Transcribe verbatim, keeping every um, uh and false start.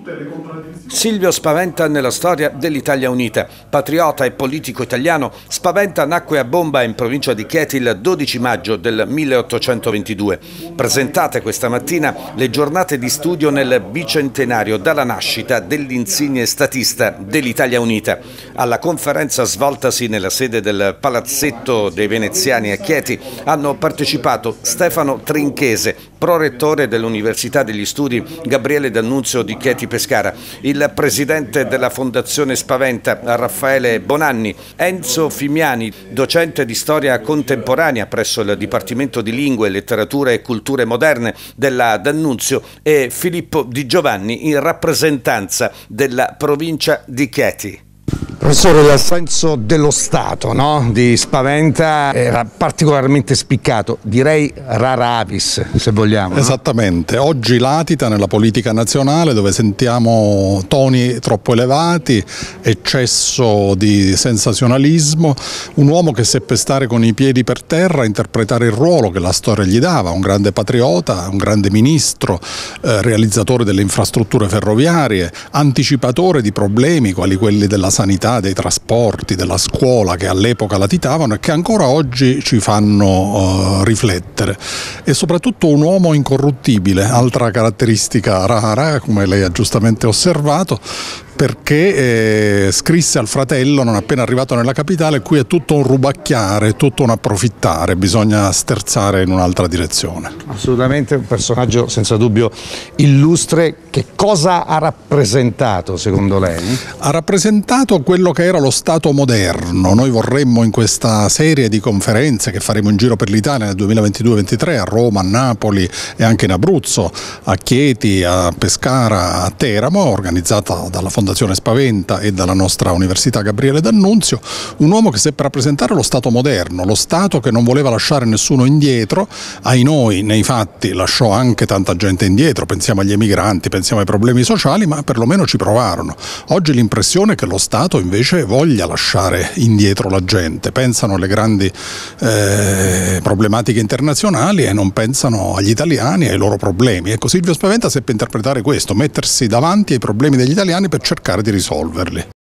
Silvio Spaventa nella storia dell'Italia Unita. Patriota e politico italiano, Spaventa nacque a Bomba in provincia di Chieti il dodici maggio del milleottocentoventidue. Presentate questa mattina le giornate di studio nel bicentenario dalla nascita dell'insigne statista dell'Italia Unita. Alla conferenza svoltasi nella sede del Palazzetto dei Veneziani a Chieti hanno partecipato Stefano Trinchese, prorettore dell'Università degli Studi Gabriele D'Annunzio di Chieti Pescara, il presidente della Fondazione Spaventa Raffaele Bonanni, Enzo Fimiani, docente di storia contemporanea presso il Dipartimento di Lingue, Letteratura e Culture Moderne della D'Annunzio e Filippo Di Giovanni in rappresentanza della provincia di Chieti. Professore, il senso dello Stato, no? di Spaventa era particolarmente spiccato, direi rara avis, se vogliamo. Esattamente, no? Oggi latita nella politica nazionale dove sentiamo toni troppo elevati, eccesso di sensazionalismo, un uomo che seppe stare con i piedi per terra, interpretare il ruolo che la storia gli dava, un grande patriota, un grande ministro, eh, realizzatore delle infrastrutture ferroviarie, anticipatore di problemi quali quelli della sanità, dei trasporti, della scuola che all'epoca latitavano e che ancora oggi ci fanno uh, riflettere, e soprattutto un uomo incorruttibile, altra caratteristica rara, come lei ha giustamente osservato, perché eh, scrisse al fratello non appena arrivato nella capitale: qui è tutto un rubacchiare, tutto un approfittare, bisogna sterzare in un'altra direzione. Assolutamente un personaggio senza dubbio illustre. Che cosa ha rappresentato secondo lei? Ha rappresentato quello che era lo Stato moderno. Noi vorremmo in questa serie di conferenze che faremo in giro per l'Italia nel duemilaventidue ventitré a Roma, a Napoli e anche in Abruzzo, a Chieti, a Pescara, a Teramo, organizzata dalla Fondazione Spaventa e dalla nostra Università Gabriele D'Annunzio, un uomo che seppe rappresentare lo Stato moderno, lo Stato che non voleva lasciare nessuno indietro. Ai noi, nei fatti, lasciò anche tanta gente indietro, pensiamo agli emigranti, pensiamo ai problemi sociali, ma perlomeno ci provarono. Oggi l'impressione è che lo Stato invece voglia lasciare indietro la gente, pensano alle grandi eh, problematiche internazionali e non pensano agli italiani e ai loro problemi. Ecco, Silvio Spaventa seppe interpretare questo, mettersi davanti ai problemi degli italiani per cercare di risolverli.